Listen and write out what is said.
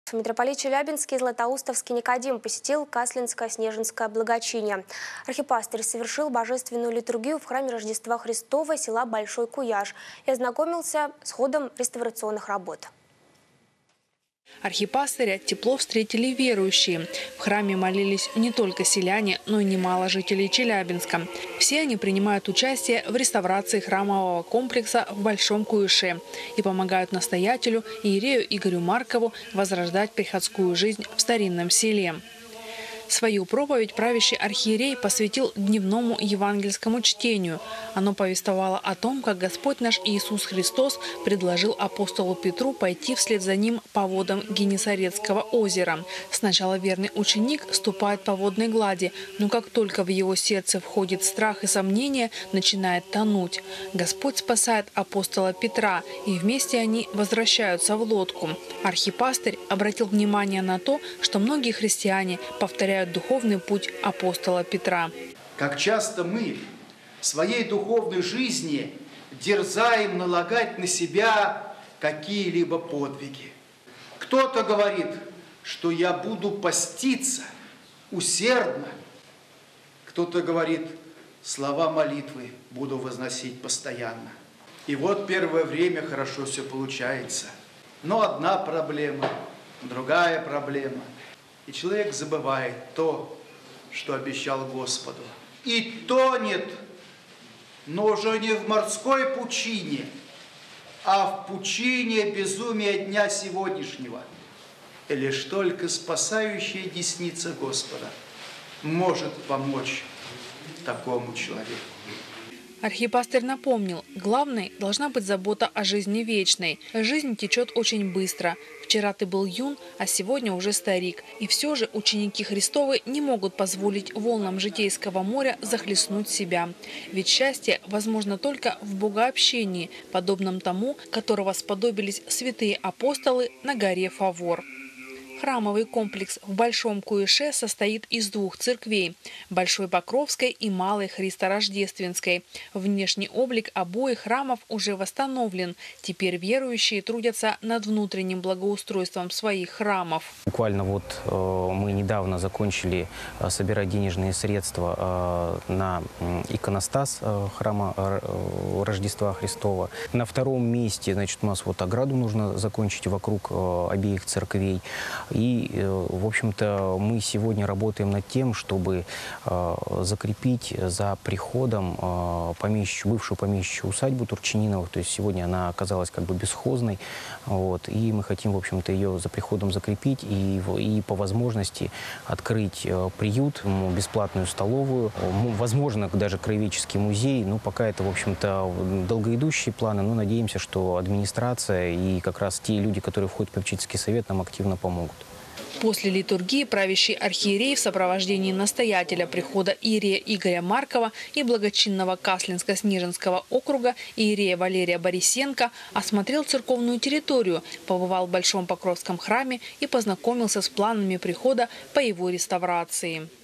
Митрополит Челябинский и Златоустовский Никодим посетил Каслинское-Снежинское благочиние. Архипастырь совершил божественную литургию в храме Рождества Христова села Большой Куяж и ознакомился с ходом реставрационных работ. Архипастыря тепло встретили верующие. В храме молились не только селяне, но и немало жителей Челябинска. Все они принимают участие в реставрации храмового комплекса в Большом Куяше и помогают настоятелю иерею Игорю Маркову возрождать приходскую жизнь в старинном селе. Свою проповедь правящий архиерей посвятил дневному евангельскому чтению. Оно повествовало о том, как Господь наш Иисус Христос предложил апостолу Петру пойти вслед за ним по водам Генесарецкого озера. Сначала верный ученик ступает по водной глади, но как только в его сердце входит страх и сомнение, начинает тонуть. Господь спасает апостола Петра, и вместе они возвращаются в лодку. Архипастырь обратил внимание на то, что многие христиане повторяют духовный путь апостола Петра. Как часто мы в своей духовной жизни дерзаем налагать на себя какие-либо подвиги. Кто-то говорит, что я буду поститься усердно. Кто-то говорит, слова молитвы буду возносить постоянно. И вот первое время хорошо все получается. Но одна проблема, другая проблема. И человек забывает то, что обещал Господу. И тонет, но уже не в морской пучине, а в пучине безумия дня сегодняшнего. И лишь только спасающая десница Господа может помочь такому человеку. Архипастырь напомнил, главной должна быть забота о жизни вечной. Жизнь течет очень быстро. Вчера ты был юн, а сегодня уже старик. И все же ученики Христовы не могут позволить волнам житейского моря захлестнуть себя. Ведь счастье возможно только в богообщении, подобном тому, которого сподобились святые апостолы на горе Фавор. Храмовый комплекс в Большом Куяше состоит из двух церквей – Большой Покровской и Малой Христорождественской. Внешний облик обоих храмов уже восстановлен. Теперь верующие трудятся над внутренним благоустройством своих храмов. Буквально вот мы недавно закончили собирать денежные средства на иконостас храма Рождества Христова. На втором месте, значит, у нас вот ограду нужно закончить вокруг обеих церквей. И, в общем-то, мы сегодня работаем над тем, чтобы закрепить за приходом бывшую помещичью усадьбу Турчининовых. То есть сегодня она оказалась как бы бесхозной. Вот, и мы хотим, в общем-то, ее за приходом закрепить и по возможности открыть приют, бесплатную столовую, возможно, даже краеведческий музей. Ну, пока это, в общем-то, долгоидущие планы, но надеемся, что администрация и как раз те люди, которые входят в попечительский совет, нам активно помогут. После литургии правящий архиерей в сопровождении настоятеля прихода иерея Игоря Маркова и благочинного Каслинско-Снежинского округа иерея Валерия Борисенко осмотрел церковную территорию, побывал в Большом Покровском храме и познакомился с планами прихода по его реставрации.